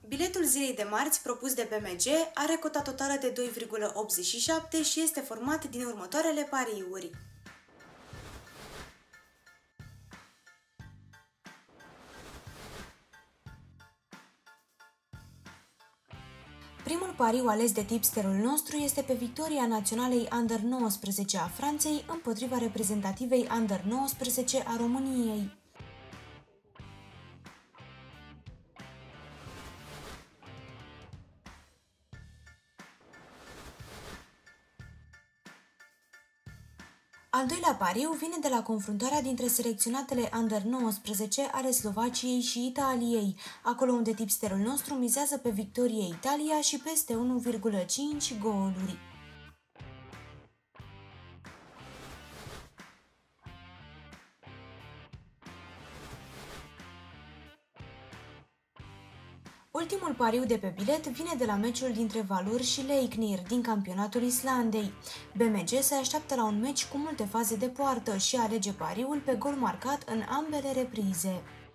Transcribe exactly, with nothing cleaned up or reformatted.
Biletul zilei de marți propus de B M G are cota totală de doi virgulă optzeci și șapte și este format din următoarele pariuri. Primul pariu ales de tipsterul nostru este pe victoria naționalei Under nouăsprezece a Franței împotriva reprezentativei Under nouăsprezece a României. Al doilea pariu vine de la confruntarea dintre selecționatele Under nouăsprezece ale Slovaciei și Italiei, acolo unde tipsterul nostru mizează pe victorie Italia și peste unu virgulă cinci goluri. Ultimul pariu de pe bilet vine de la meciul dintre Valur și Leiknir din campionatul Islandei. B M G se așteaptă la un meci cu multe faze de poartă și alege pariul pe gol marcat în ambele reprize.